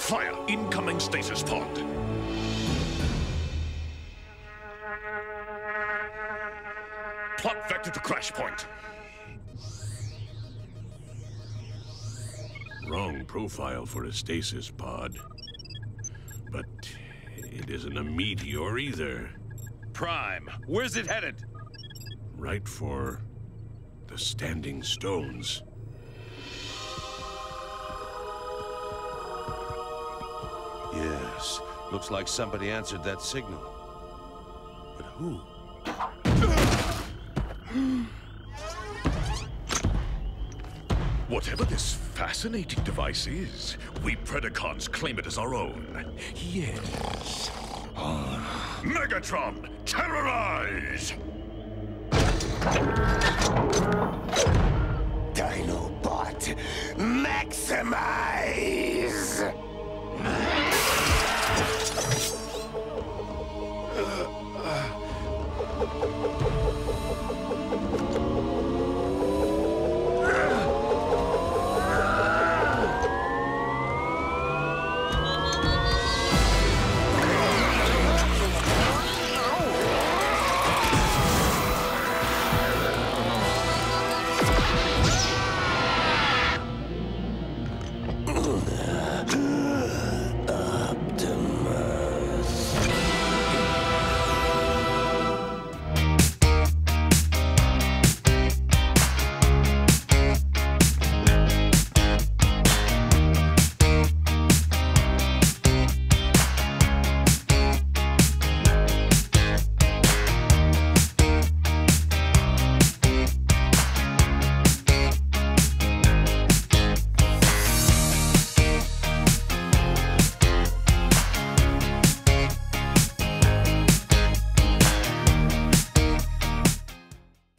Fire! Incoming stasis pod. Plot vector to crash point. Wrong profile for a stasis pod. But it isn't a meteor either. Prime, where's it headed? Right for the standing stones. Yes, looks like somebody answered that signal. But who? Whatever this fascinating device is, we Predacons claim it as our own. Yes. Megatron, terrorize! Dinobot, maximize!